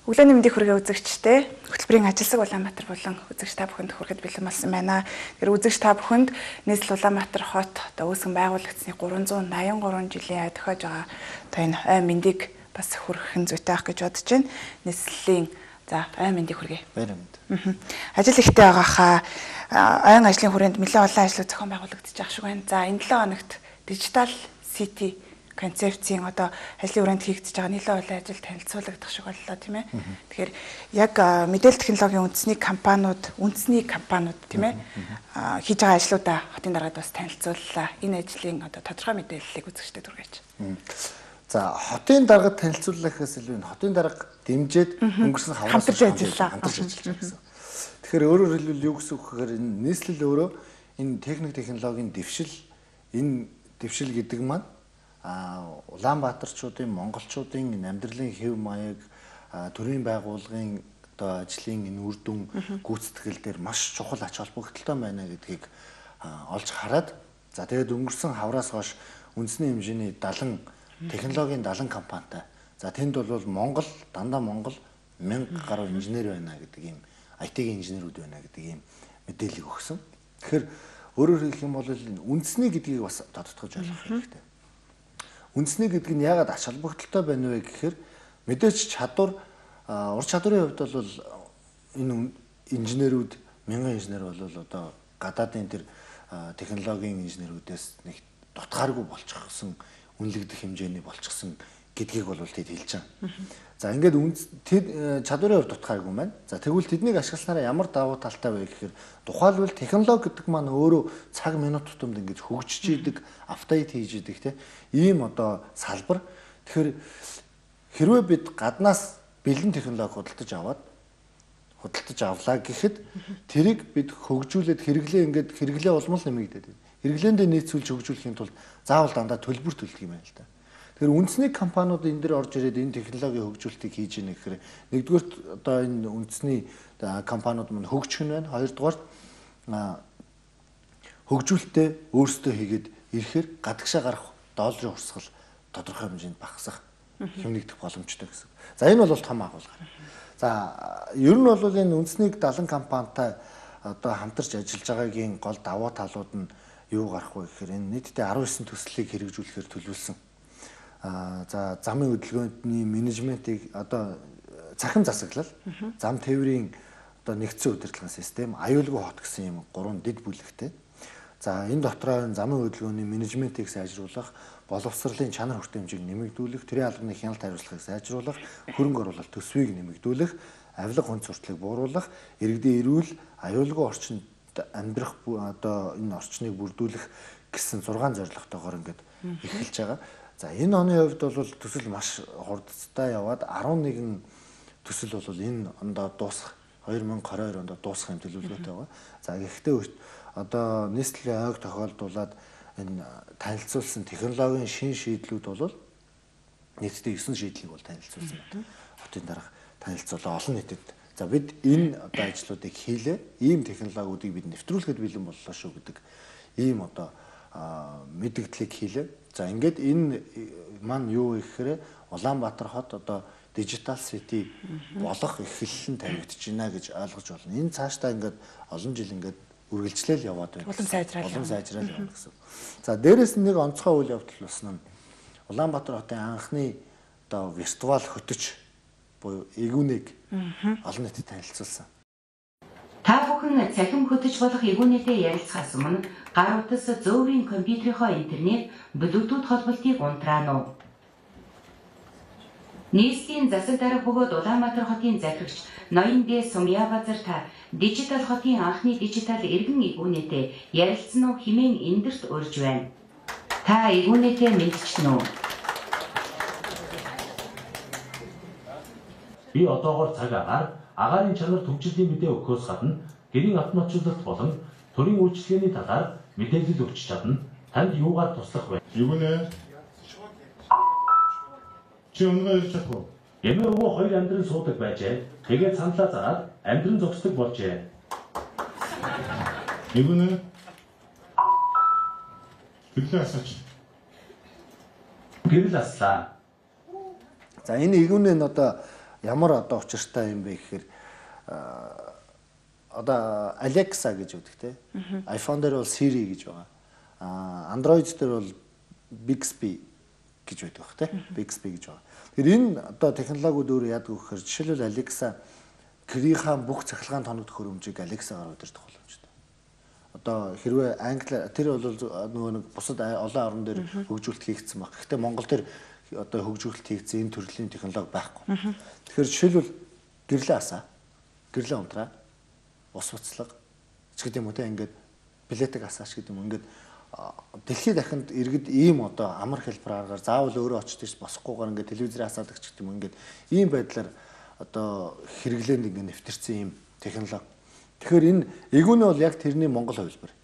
Өглөөний мэндийг хүргээ үзэгчтэй хөтөлбөрийн ажилсаг Улаанбаатар болон үзэгч та бүхэнд хүрэхэд бэлэн болсон байна. Тэр үзэгч та бүхэнд нийслэл Улаанбаатар хот үүсгэн байгуулагдсны 383 жилийн тохиож байгаа энэ ой мэндийг бас хүргэх зүйтэй ах гэж бодож байна. Нийслэлийн ой мэндийг хүргэе. Баяр мэнд. Ажил ихтэй байгахаа ойн ажлын хүрээнд нэлээд олон ажлууд зохион байгуулагдаж байгаа шиг байна. За энэ 7 хоногт дижитал сити концепцийн одоо ажлын хүрээнд хийгдэж байгаа нэлээд олон ажил танилцуулагдах шиг боллоо тийм ээ. Тэгэхээр яг мэдээлэл технологийн үндэсний компаниуд тийм ээ хийж байгаа ажлуудаа хотын дараад бас танилцууллаа. Энэ ажлын одоо тодорхой мэдээллийг үзэгчдэд хүргэж. За хотын даргад танилцуулахаас илүү энэ хотын дарга дэмжиж өнгөрсөн хавраас хамтарч ажиллаж байгаа гэсэн. Тэгэхээр өөрөөр хэлбэл юу гэсэн үг гэхээр энэ нийслэл өөрөө энэ техник технологийн дэвшил гэдэг маань Улаанбаатарчуудын, монголчуудын амьдралын хэв маяг, төрийн байгууллагын одоо ажлын энэ үр дүн гүйцэтгэл дээр маш чухал ач холбогдолтой байна гэдгийг олж хараад за тэгээд өнгөрсөн хавраас хойш үндэсний хэмжээний 70 технологийн 70 компанитай. За тэнд бол дандаа Монгол 1000 гаруй инженер байна гэдэг ийм IT-ийн инженерүүд байна гэдэг ийм мэдээлэл өгсөн. Тэгэхээр өөрөөр хэлэх юм бол үндэсний гэдгийг бас тодтогч ойлгох хэрэгтэй. Үндэсний гэдэг нь яагаад ач холбогдолтой байна вэ гэхээр мэдээч ур чадварын хувьд бол энэ инженерүүд 1000 инженер бол одоо гадаадын тэр технологийн инженерүүдээс нэг дутгааргүй болчихсон үнэлэгдэх хэмжээний болчихсон гэдгийг бол тэд хэлж байгаа. За ингээд чадварын хувьд дутгааргүй байна. За тэгвэл тэднийг ашигласнараа ямар давуу талтай вэ гэхээр тухайлбал технологи гэдэг маань өөрөө цаг минут тутамд ингэж хөгжиж идэг, апдейт хийж идэг тийм ийм одоо салбар. Тэгэхээр хэрвээ бид гаднаас бэлэн технологи худалдаж авлаа гэхэд тэрийг бид хөгжүүлээд хэрэглээ улмал нэмэгдээд байна. Хэрэглээндээ нийцүүлж хөгжүүлэхийн тулд заавал дандаа төлбөр төлдөг юм байна л да. Тэгэхээр үндэсний компаниуд энэ дээр орж ирээд энэ технологийн хөгжүүлэлтийг хийж ийнэ гэхээр нэгдүгээр одоо энэ үндэсний компаниуд мань хөгжих нь байна. Хоёрдугаар хөгжүүлэлтээ өөрсдөө хийгээд ирэхээр гадагшаа гарах долларын урсгал тодорхой хэмжээнд багасах хэмнэгдэх боломжтой гэсэн. За энэ бол том агуулга. За ер нь бол энэ үндэсний 70 компанитай одоо хамтарч ажиллаж байгаагийн гол давуу талууд нь юу гарах вэ гэхээр энэ нийтдээ 19 төслийг хэрэгжүүлэхээр төлөвлөсөн. За замын хөдөлгөөний менежментийг одоо цахим засаглал, зам тээврийн одоо нэгдсэн удирдлагын систем, аюулгүй хот гэсэн юм 3 дэд бүлэгтэй. За энэ дотроо замын хөдөлгөөний менежментийг сайжруулах, боловсролын чанар хүртээмжийг нэмэгдүүлэх, төрийн албаны хяналт хариуцлагыг сайжруулах, хөрөнгө оруулалт төсвийг нэмэгдүүлэх, авилга хүнд сурталчилгааг бууруулах, иргэдийн эрүүл, аюулгүй орчинд амьдрах одоо энэ орчныг бүрдүүлэх гэсэн 6 зорилготойгоор ингээд эхэлж байгаа. За энэ оны хувьд бол төсөл маш хурдтай яваад 11 төсөл бол энэ ондоо дуусах 2022 онд дуусах юм төлөвлөгөөтэй байгаа. За гэхдээ одоо нийслэлийн ойг тохиолдуулаад энэ танилцуулсан технологийн шин шийдлүүд бол нийтдээ 9 шийдлийг бол танилцуулсан байна. Хотын дарга танилцуулаа олон нийтэд. За бид энэ одоо ажлуудыг хийлээ. Ийм технологиудыг бид нэвтрүүлэхэд бэлэн боллоо шүү гэдэг ийм одоо мэдгдлийг хийлээ. За ингээд энэ маань юу гэхээр Улаанбаатар хот одоо дижитал сити болох эхлэл нь тавигдж байна гэж ойлгож байна. Энэ цаашдаа ингээд олон жил ингээд үргэлжлэл яваад байна. Улам сайжрал явна гэсэн. За дээрэс нь нэг онцгой үйл явдал болсон нь Улаанбаатар хотын анхны одоо виртуал хөтөч буюу эгүүнийг олон нийтэд танилцуулсан. Та бүхэн цахим хөтөч болох эгүүнээтэй ярилцахаас өмнө гар утас зөөврийн компьютерийнхоо интернет, Bluetooth холболтыг унтраана уу? Нийслэлийн засаг дарга бөгөөд Улаанбаатар хотын захирагч Ноён Д. Сумьябазар та дижитал хотын анхны дижитал иргэн эгүүнээтэй ярилцсан уу хэмээн эндэрт урьж байна. Та эгүүнээтэй мэдчихнэ үү? Би одоогоор цаг агаарын чанар төвчлийн мэдээ өгөхөөс гадна гэрийн автоматжуулалт болон төрийн үйлчилгээний талаар мэдээлэл өгч чадна. Танд юугаар туслах вэ? Эгүүнээ. Чи өмнө ирж чадах уу? Эмээ өвөө хоёр амьдран суудаг байжээ. Тэгээд саналаа зараад амьдран зогсдог болжээ. Эгүүнээ. Тэглээ асаач. Гэрэл аслаа. За энэ эгүүнээ нь одоо ямар одоо учиртай юм бэ гэхээр одоо Alexa гэж үүдэг те. iPhone дээр бол Siri гэж байгаа. Android дээр бол Bixby гэж байдаг бах те. Bixby гэж байгаа. Тэгэхээр энэ одоо технологиуд өөр яадаг вэ гэхээр жишээлбэл Alexa гэрийнхаа бүх цахилгаан тоногдох хөрөмжийг Alexa-гаар удирдах боломжтой. Одоо хэрвээ англи тэр бол нөгөө нэг бусад олон орн дээр хөгжүүлэлт хийгдсэн баг. Гэхдээ Монгол дээр одоо хөгжүүлэлт хийгдсэн энэ төрлийн технологи байхгүй. Тэгэхээр жишээлбэл гэрлээ асаа, гэрлээ унтраа, ус буцлага ч гэдэг юм уу те ингээд билетик асаач гэдэг юм ингээд дэлхийд дахинд иргэд ийм одоо амар хэлбэр аргаар заавал өөрөө очиж босохгүйгээр ингээд телевизээр асаадаг ч гэдэг юм ингээд ийм байдлаар одоо хэрэглээнд ингээд нэвтэрсэн ийм технологи. Тэгэхээр энэ эгүүнээ бол яг тэрний Монгол хувилбар.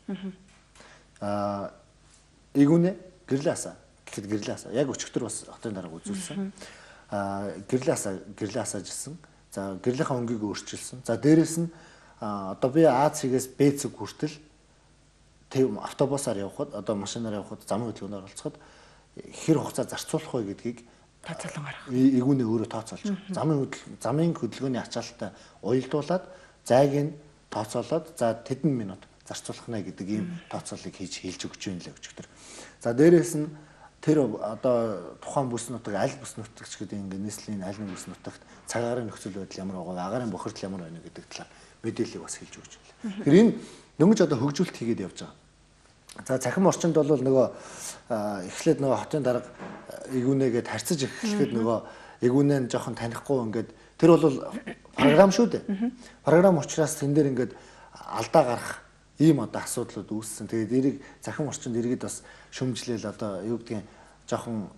Эгүүнээ гэрлээ асаа гэхэд гэрлээ асаа яг өчигдөр бас хотын дарга үзүүлсэн. Гэрлээ асаажсэн. За гэрлийнхаа өнгийг өөрчилсөн. За дээрэс нь одоо би Аз-ээс Б-цэг хүртэл автобусаар явхад одоо машинаар явхад замын хөдөлгөөнөөр оролцоход хэр хугацаа зарцуулах вэ гэдгийг тооцоолон гаргах. Эгүүнээ өөрөө тооцоолж байгаа. Замын хөдөлгөөний ачаалтаа уялдуулаад зайг нь тооцоолоод за тэдэн минут зарцуулах нэ гэдэг ийм тооцоолыг хэлж өгч юм лээ өчигдөр. За дээрээс нь тэр одоо тухайн бүс нутаг аль бүс нутагч гэдэг ингээд нийслэлийн аль нэг бүс нутагт цагаарын нөхцөл байдал ямар байгаа, агаарын бохирдол ямар байна гэдэг талаар мэдээллийг бас хэлж өгч байна. Тэгэхээр энэ дөнгөж одоо хөгжүүлэлт хийгээд явж байгаа. За цахим орчинд бол нөгөө эхлээд нөгөө хотын дарга эгүүнээгээд харьцаж эхлэхэд нөгөө эгүүнээ нь жоохон танихгүй ингээд тэр бол програм шүү дээ. Програм учраас тэн дээр ингээд алдаа гарах ийм одоо асуудлууд үүссэн. Тэгээд эрийг цахим орчинд иргэд бас шөмжлээл одоо юу гэдгийг жоохон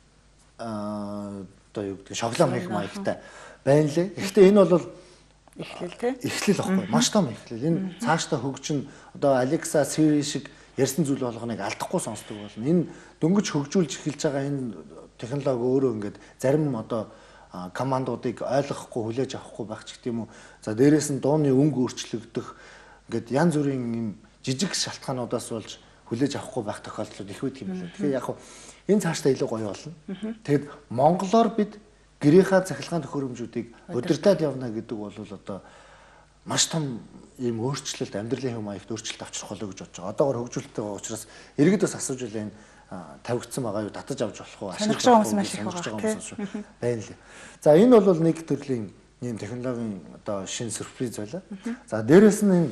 одоо юу гэдгийг шоглом хийх маягтай байна лээ. Гэхдээ энэ бол эхлэл тий. Эхлэл واخгүй. Маш том эхлэл. Энэ цаашдаа хөгжин одоо Alexa, Siri шиг ярьсан зүйл болгоныг алдахгүй сонсдог болно. Энэ дөнгөж хөгжүүлж эхэлж байгаа энэ технологи өөрөө ингээд зарим одоо командуудыг ойлгохгүй хүлээж авахгүй байх ч гэдэм үү. За дээрээс нь дууны өнгө өөрчлөгдөх ингээд янз бүрийн юм жижиг шалтгаануудаас болж хүлээж авахгүй байх тохиолдлууд их үүд юм байна. Тэгэхээр яг хуу энэ цаашдаа илүү гоё болно. Тэгэд монголоор бид гэрийнхаа цахилгаан төхөөрөмжүүдийг удирдаад явна гэдэг бол одоо маш том ийм өөрчлөлт амьдралын хэв маягт өөрчлөлт авчрах болоо гэж бодож байгаа. Одоогор хөгжүүлэлттэй байгаа учраас иргэд бас асууж байлаа тавигдсан байгаа юу, татаж авч болох уу, ашиглаж байгаа хүмүүс маш их байгаа байна лээ. За энэ бол нэг төрлийн ийм технологийн одоо шинэ сюрприз байлаа. За дээрэс нь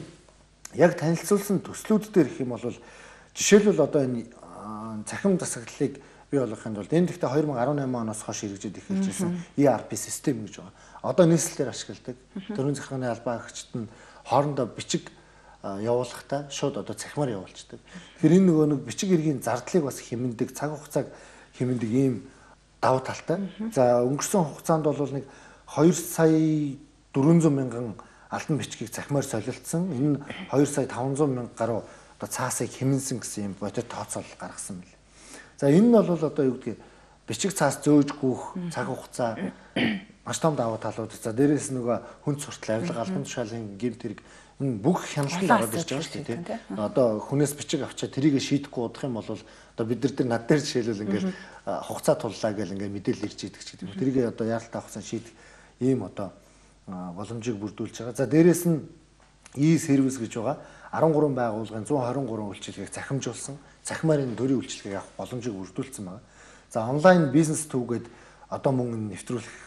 яг танилцуулсан төслүүд дээр гэх юм бол жишээлбэл одоо энэ цахим засаглалыг бий болгохын тулд энэ дэхтэй 2018 оноос хойш хэрэгжиж эхэлжсэн ERP систем гэж байгаа. Одоо нийслэлээр ашигладаг. Төрийн захиргааны албан агчид нь хоорондоо бичиг явуулахдаа шууд одоо цахимаар явуулцдаг. Тэгэхээр энэ нөгөө нэг бичиг иргэний зардлыг бас хэмнэдэг, цаг хугацааг хэмнэдэг ийм давуу талтай. За өнгөрсөн хугацаанд бол нэг 2 сая 400 мянган албан бичгийг цахимаар солилцсон. Энэ 2 сая 500 мянга гаруй одоо цаасыг хэмнэсэн гэсэн юм бодит тооцоол гаргасан мэл. За энэ нь бол одоо юу гэдгийг бичиг цаас зөөж гүөх цаг хугацаа маш том давуу талууд. За дээрээс нөгөө хүн суртал авилга албан тушаалын гэмт хэрэг энэ бүх хяналтанд ороод ирж байгаа шүү дээ тийм. Одоо хүнээс бичиг авчаад тэрийг шийдэхгүй удах юм бол одоо бид нар дээр над дээр жишээлбэл ингээл хугацаа туллаа гэл ингээл мэдээлэл ирж идэг ч гэдэг юм. Тэрийг одоо яаралтай хугацаа шийдэх ийм одоо боломжийг бүрдүүлж байгаа. За дээрээс нь e-сервис гэж байгаа 13 байгууллагын 123 үйлчилгээг захимжуулсан цахимаар энэ төрийн үйлчилгээг авах боломжийг бүрдүүлсэн байна. За онлайн бизнес түүгээд одоо мөн нэвтрүүлэх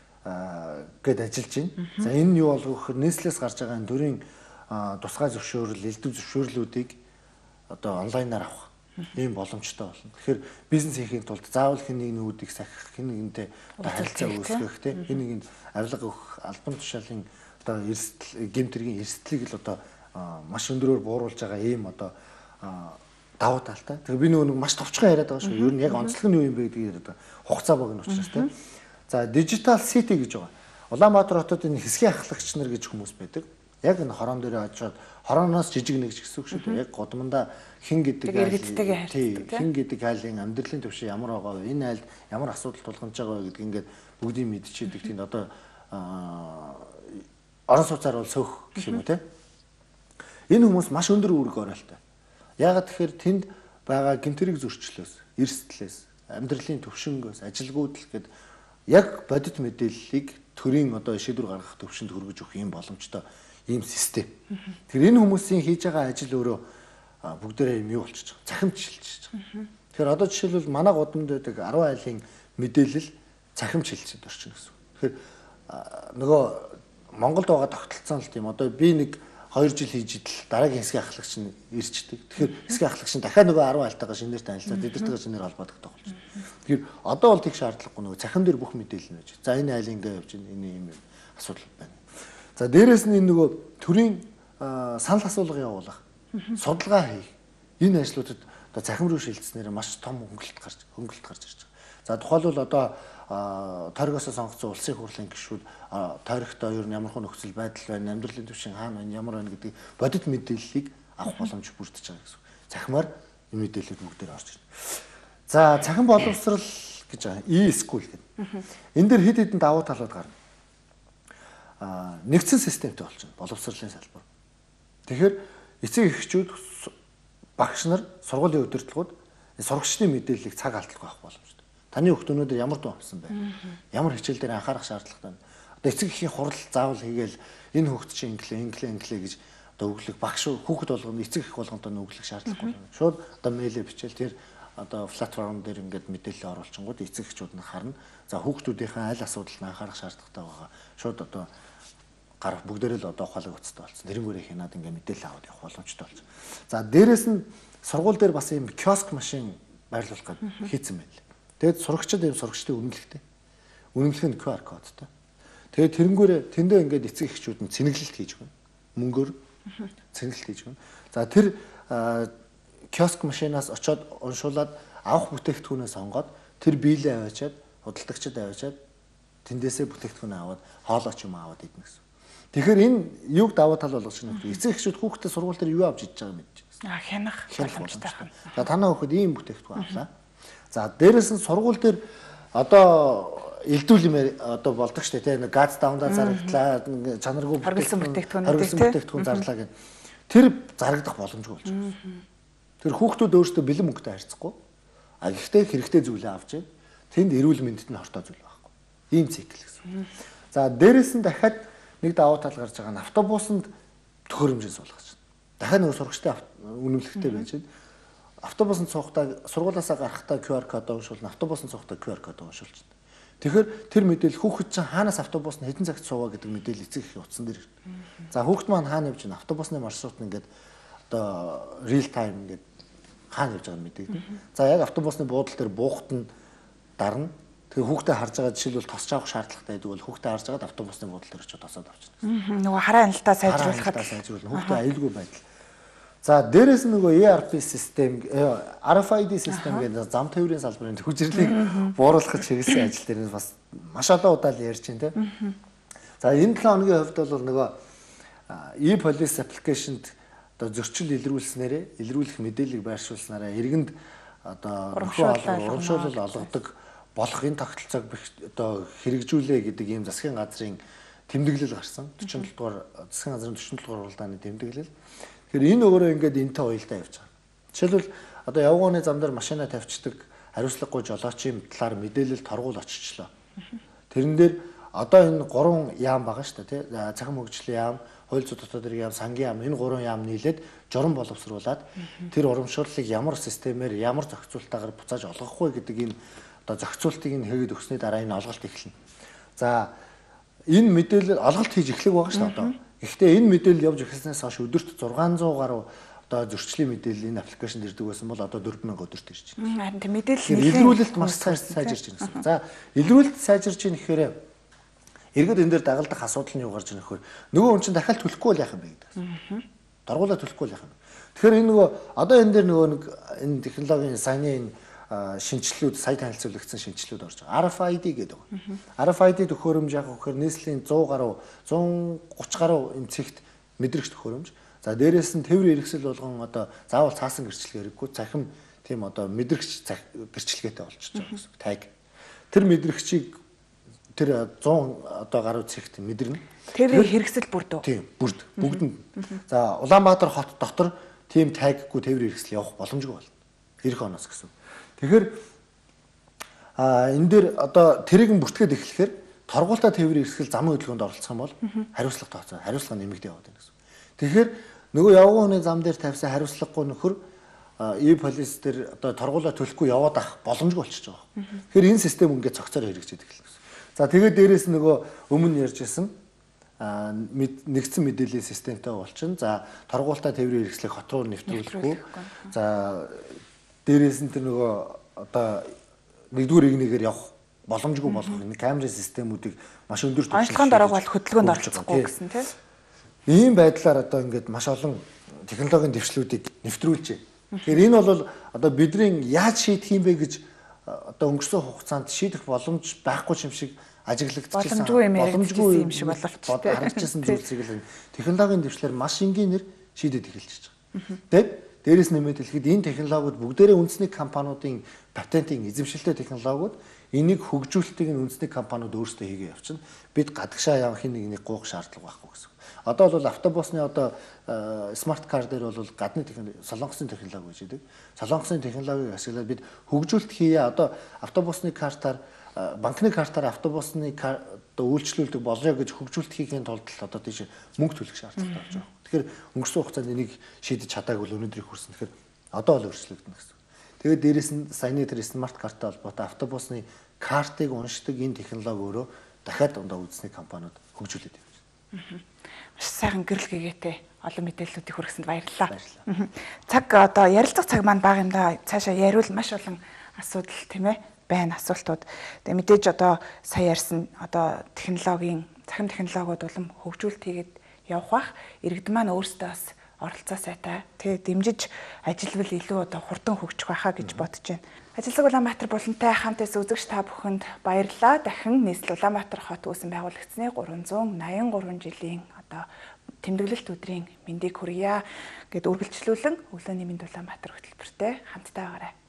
гээд ажиллаж байна. За энэ нь юу болох вэ гэхээр нийслэлээс гарч байгаа энэ төрийн тусгай зөвшөөрөл, элдв зөвшөөрлүүдийг одоо онлайнаар авах ийм боломжтой болно. Тэгэхээр бизнес хийхин тулд заавал хэн нэг нүүдийг сахих, хэн нэгнтэй харилцаа үүсгэх, хэн нэгэнд авилга өгөх, албан тушаалын одоо эрсдэл, гэмтэргийн эрсдлийг л одоо маш өндөрөөр бууруулж байгаа ийм одоо давуу талтай. Тэгэхээр би нөгөө маш товчхон яриад байгаа шүү. Ер нь яг онцлог нь юу юм бэ гэдгийг яриад байгаа. Хугацаа богино учраас тийм. За digital city гэж байгаа. Улаанбаатар хотод энэ хэсгийн ахлагч нар гэж хүмүүс байдаг. Яг энэ хорон дээр очиод хорооноос жижиг нэг ч гэсэн үг шүү дээ. Яг годмондоо хин гэдэг хин гэдэг айлын амьдралын төвшин ямар байгаа вэ? Энэ айлд ямар асуудал тулгамж байгаа вэ гэдгийг ингээд бүгдийг мэдчихэдэг. Тэнд одоо орон сууцаар бол сөөх гэх юм уу те. Энэ хүмүүс маш өндөр үүрэг ороолтой. Яагаад тэгэхээр тэнд байгаа гэмтэрэг зөрчлөөс, эрсдлээс, амьдралын төвшингөөс, ажилгүйдэл гээд яг бодит мэдээллийг төрийн одоо шийдвэр гаргах төвшөнд хүргэж өгөх юм боломжтой ийм систем. Тэгэхээр энэ хүмүүсийн хийж байгаа ажил өөрөө бүгдээрээ юм юу болчихж байгаа. Цахимж шилжиж байгаа. Тэгэхээр одоо жишээлбэл манай гудамд байдаг 10 айлын мэдээлэл цахимж шилжиж орчин гэсэн. Тэгэхээр нөгөө Монголд байгаа тогтолцоон л тийм одоо би нэг 2 жил хийж идэл дараагийн хэсгийн ахлагч нь ирчдэг. Тэгэхээр хэсгийн ахлагч нь дахиад нөгөө 10 айлтайгаа шинээр танилцаад эдгэртэйгээ шинээр холбогддог болж байна. Тэгэхээр одоо бол тийх шаардлагагүй нөгөө цахим дээр бүх мэдээлэл нь байж. За энэ айл ингээ явж байна. Энэ юм асуудал байна. За дээрэс нь энэ нөгөө төрийн санал асуулга явуулах, судалгаа хийх энэ ажлуудад одоо цахим руу шилжснээр маш том хөнгөлөлт гарч ирж байгаа. За тухайлбал одоо тойрогоос сонгогдсон улсын хурлын гишүүд тойрогтой ер нь ямар хүн нөхцөл байдал байна, амьдралын түвшин хаана байна, ямар байна гэдэг бодит мэдээллийг авах боломж бүрдэж байгаа гэсэн. Цахимаар энэ мэдээлэлүүд бүгдээр орж ирнэ. За цахим боловсрал гэж байгаа. E-school гэдэг. Энэ дээр хэд хэдэн давуу талууд гарна. Нэгдсэн системтэй болчихно боловсролын салбар. Тэгэхээр эцэг эхчүүд багш нар сургуулийн удирдлагууд сурагчдын мэдээллийг цаг алдалгүй авах боломжтой. Таны хүүхд өнөөдөр ямар дуу авсан бэ? Ямар хичээл дээр анхаарах шаардлагатай байна. Одоо эцэг эхийн хурал заавал хийгээл энэ хүүхд чинь инглээ гэж одоо өглөх багш хүүхд болгоно эцэг эх болгонтой өглөх шаардлагагүй байна. Шууд одоо мэйлээ бичээл тэр одоо платформ дээр ингээд мэдээлэл оруулчингууд эцэг эхчүүд нь харна. За хүүхдүүдийн аль асуудалд анхаарах шаардлагатай байгаа. Шууд одоо гар бүгдээрээ л одоо ухаалаг өцтэй болсон. Тэрэнгүүрээ хянаад ингээд мэдээлэл аваад явах боломжтой болсон. За дээрэс нь сургууль дээр бас юм киоск машин байрлуулах гэж хийцэн байна. Тэгээд сурагчид ийм сурагчдын үнэлэхтэй. Үнэлэх нь QR кодтой. Тэгээд тэрэнгүүрээ тэндээ ингээд эцэг эхчүүд нь цэнэглэлт хийж өгнө. Мөнгөөр цэнэглэлт хийж өгнө. За тэр киоск машинаас очиод уншуулад авах бүтээгдэхүүнээ сонгоод тэр биелээ аваачаад худалдагчид аваачаад тэндээсээ бүтээгдэхүүнээ аваад хоолооч юм аваад идэх гэсэн. Тэгэхээр энэ юуг даваа тал болгож байна вэ? Эцэг эхчүүд хүүхдээ сургууль дээр юу авч идэж байгааг мэдчихсэн. Хянах боломжтой байна. За танаа хүүхэд ийм бүтээгдэхүүн авлаа. За дээрэс нь сургууль дээр одоо элдүүл юм одоо болдог штэ тий нэг газ давндаа зарагдлаа чанаргүй бүтээгдэхүүн зарлаа гэх. Тэр зарагдах боломжгүй болж байна. Тэр хүүхдүүд өөрсдөө бэлэн мөнгөтэй харьцахгүй. А гэхдээ хэрэгтэй зүйлээ авч байна. Тэнд эрүүл мэндэд нь хортой зүйл байхгүй. Ийм цикл гэсэн. За дээрэс нь дахиад нэг давуу тал гарч байгаа нь автобусанд төхөөрөмжөө суулгаж байна. Дахиад нэг сурагчтай үнэмлэхтэй байж байна. Автобусанд суухдаа сургуулиасаа гарахдаа QR код уншуулна, автобусанд суухдаа QR код уншуулж байна. Тэгэхээр тэр мэдээлэл хүүхэд чинь хаанаас автобус нь хэдэн цагт суугаа гэдэг мэдээлэл эцэг эхийн утсан дээр ирнэ. За хүүхэд маань хаана явж байна? Автобусны маршрут нь ингээд одоо real time ингээд хаана явж байгааг мэдээлдэг. За яг автобусны буудлын дээр буухад нь дарна. Тэгээ хүүхдээ харж байгаа жишээлбэл тосч авах шаардлагатай гэдэг бол хүүхдээ харж байгаад автобусны буудлын дээр очиод тосоод авчихна. Нөгөө хараа аналтаа сайжруулахад хүүхдээ аюулгүй байдал. За дээрэс нь нөгөө ERP систем, RFID систем гэдэг зам тээврийн салбарын төвжирлийг бууруулахад чиглэсэн ажил дээр бас маш олон удаа л ярьж байна тийм. За энэ 7 хоногийн хувьд бол нөгөө e-police application-д одоо зөрчил илрүүлэх мэдээллийг байршуулснараа иргэнд одоо урамшуулал олгодог болох энэ тогтолцоог одоо хэрэгжүүлээ гэдэг ийм засгийн газрын тэмдэглэл гарсан. 47 дугаар засгийн газрын 47 дугаар уралдааны тэмдэглэл. Тэгэхээр энэ өөрөө ингээд энтэй уялдаа явж байгаа. Жишээлбэл одоо явгооны зам дээр машина тавьчихдаг хариуцлагагүй жолоочийн талаар мэдээлэл торгуул очичлоо. Тэрэн дээр одоо энэ 3 яам байгаа шүү дээ, тий. Цахим хөгжлийн яам, хууль зүйн дотоод хэргийн яам, сангийн яам, энэ 3 яам нийлээд журам боловсруулад тэр урамшууллыг ямар системээр, ямар зохицуултаагаар буцааж олгох вэ гэдэг энэ одоо зохицуултыг нь хийгээд өгсөний дараа энэ олголт эхэлнэ. За энэ мэдээлэл олголт хийж эхлэх байгаа шүү дээ одоо. Гэхдээ энэ мэдээлэл явж эхэлснээс хойш өдөрт 600 гаруй одоо зөрчлийн мэдээлэл энэ аппликейшнд ирдэг байсан бол одоо 4000 өдөрт ирж байна. Харин тэ мэдээлэл илрүүлэлт маш сайжирч байна гэсэн. За илрүүлэлт сайжирч байна гэхээр эргээд энэ дээр дагалдах асуудал нь юу гарч ирэх вэ? Нөгөө хүн чинь дахиад төлөхгүй л яах юм бэ гэдэг. Даргуулаа төлөхгүй л яах юм. Тэгэхээр энэ нөгөө одоо энэ дээр нөгөө нэг энэ технологийн саяны энэ шинжилэлүүд сая танилцуулагдсан шинжилэлүүд орж байгаа. RFID гэдэг. RFID төхөөрөмж яг гэхээр нийслэлийн 100 гаруй 130 гаруй энэ цэгт мэдрэгч төхөөрөмж. За дээрээс нь тээврийн хэрэгсэл болгон одоо заавал цаасан гэрчлэг хэрэггүй цахим тийм одоо мэдрэгч гэрчлэгээтэй болчихж байгаа гэсэн. Таг. Тэр мэдрэгчийг тэр 100 одоо гаруй цэгт мэдэрнэ. Тээврийн хэрэгсэл бүрд үү? Тийм, бүрд. Бүгдэнд. За Улаанбаатар хот дотор тийм таггүй тээврийн хэрэгсэл явах боломжгүй болно. Ирэх оноос гэсэн. Тэгэхээр энэ дээр одоо тэрийг бүртгээд эхлэхээр торгуултаа тээврийн эрсгэл замын хөдөлгөөнд оролцох юм бол хариуцлага тооцоо, хариуцлага нэмэгдээ яваад байна гэсэн. Тэгэхээр нөгөө явган хүний зам дээр тавьсан хариуцлагагүй нөхөр e-police дээр одоо торгуулаа төлөхгүй яваад ах боломжгүй болчихж байгаа. Тэгэхээр энэ систем ингээд цогцоор хэрэгжиж идэх гэсэн. За тэгээд дээрэс нөгөө өмнө ярьжсэн нэгдсэн мэдээллийн системтэй болчихно. За торгуултаа тээврийн хэрэгслийг хот руу нэвтрүүлэхгүй. За дээрээс нь тэр нөгөө одоо нэгдүгээр игнэгээр явах боломжгүй болох энэ камерын системүүдийг маш өндөр түвшинд онцлогоон дарааг бол хөдөлгөөнд оролцохгүй гэсэн тийм. Ийм байдлаар одоо ингээд маш олон технологийн дэвшлүүдийг нэвтрүүлж байна. Тэгэхээр энэ бол одоо бидний яаж шийдэх юм бэ гэж одоо өнгөрсөн хугацаанд шийдэх боломж байхгүй юм шиг ажиглагдчихсан. Боломжгүй юм шиг боловч харагдчихсан зүйлсийг л технологийн дэвшлэр маш энгийнээр шийдэд эхэлж байгаа. Тэгээд дээрээс нэмээд хэлэхэд энэ технологиуд бүгдээрээ үндэсний компаниудын патентын эзэмшилтэй технологиуд энийг хөгжүүлэлтийг нь үндэсний компаниуд өөрсдөө хийгээ явчихна. Бид гадагшаа явах нэг гуух шаардлага байхгүй гэсэн. Одоо бол автобусны одоо смарт кар дээр бол гадны технологи, солонгосын технологи гэж байдаг. Солонгосын технологиг ашиглаад бид хөгжүүлэлт хийе. Одоо автобусны картаар, банкны картаар автобусны үйлчлүүлдэг болоё гэж хөгжүүлэлт хийхийн тулд одоо тийш мөнгө төлөх шаардлагатай болж байгаа. Тэгэхээр өнгөрсөн хугацаанд энийг шийдэж чадаагүй өнөөдрийг хүрсэн. Тэгэхээр одоо л өөрчлөгдөнө гэсэн. Тэгээд дээрэс нь саяны тэр смарт карттай холбоотой автобусны картыг уншдаг энэ технологи өөрөө дахиад ундаа үндэсний компаниуд хөгжүүлээд байна. Маш сайхан гэрэл гэгээтэй олон мэдээллүүдийг хүргэсэнд баярлалаа. Цаг одоо ярилцах цаг маань бага юм да. Цаашаа яриул маш олон асуудал тийм ээ байна асуултууд. Тэгээ мэдээж одоо сая ярьсан одоо технологийн цахим технологиуд улам хөгжүүлэлт хийгээд явах бах. Иргэдэн маань өөрсдөө бас оролцоо сайтай тэгээ дэмжиж ажиллавал илүү одоо хурдан хөгжих байхаа гэж бодож байна. Ажиллаг Улаанбаатар булантай хамтаас үзэгч та бүхэнд баярлалаа. Дахин нийслэл Улаанбаатар хот үүсэн байгуулагдсны 383 жилийн одоо тэмдэглэлт өдрийн мэндийг хүргье гэд үргэлжлүүлэн өглөөний мэнд Улаанбаатар хөтөлбөртэй хамтдаа байгаарай.